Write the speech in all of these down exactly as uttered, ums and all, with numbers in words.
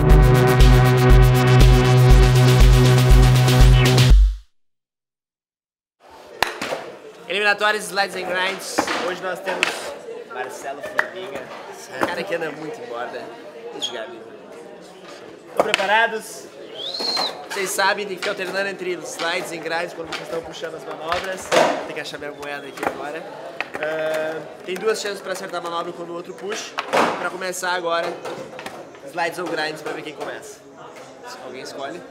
Eliminatórias, Slides and Grinds. Hoje nós temos Marcelo Formiga, um cara que anda muito em borda. Esse Gabi. Estão preparados? Vocês sabem, tem que ficar alternando entre slides e grinds quando vocês estão puxando as manobras. Tem que achar minha moeda aqui agora. Uh, tem duas chances para acertar a manobra quando o outro puxa. Para começar agora, slides ou grinds para ver quem começa. Alguém escolhe?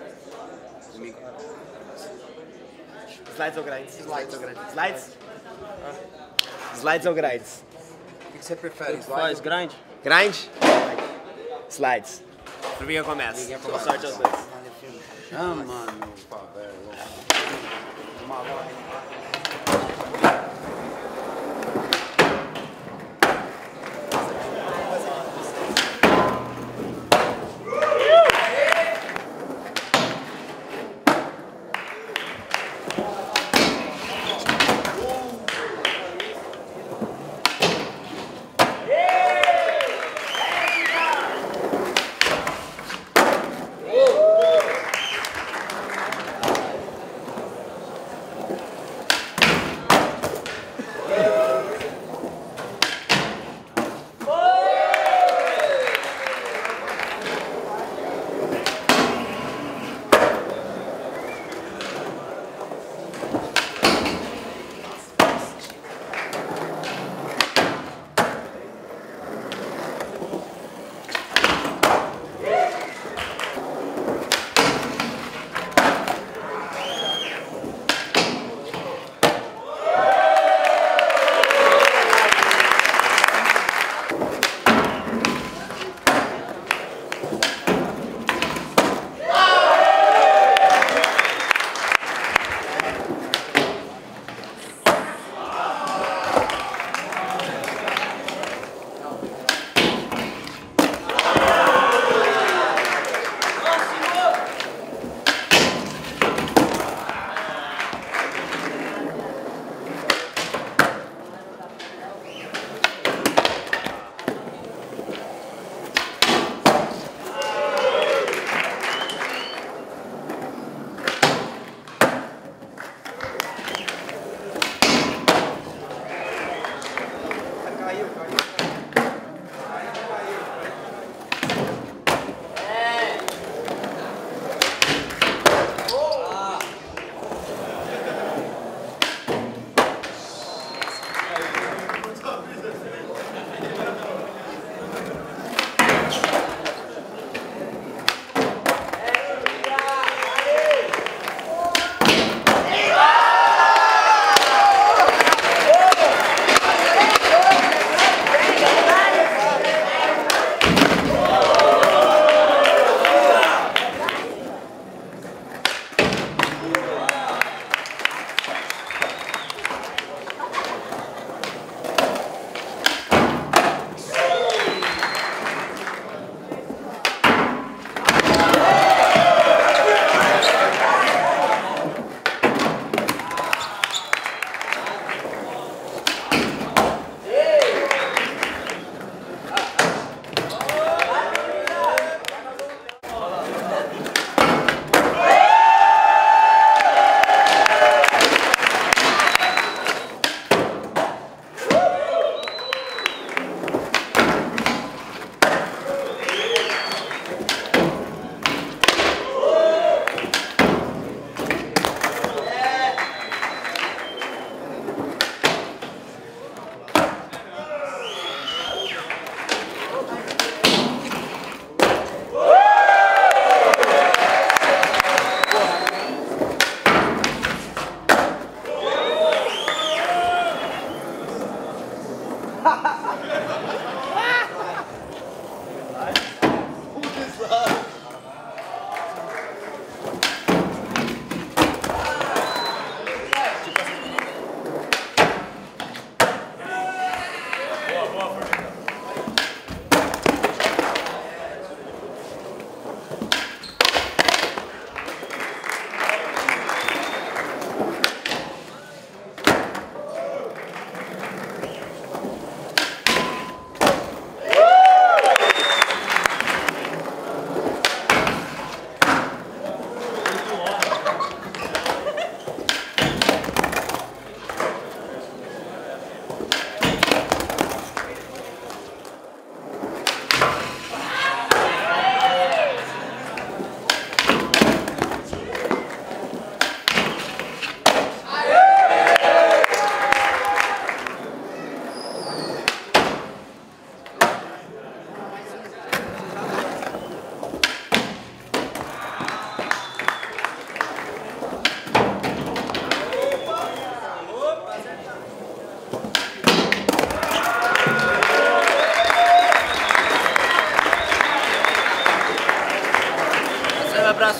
Slides ou grinds? Slides ou grinds? Slides? Ah. Slides ou grinds? O que você prefere? Faz grind? Grind? Slides. Formiga começa. Boa sorte aos dois. Ah, mano, favela.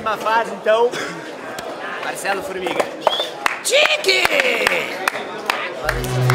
Próxima fase, então, Marcelo Formiga. Tique!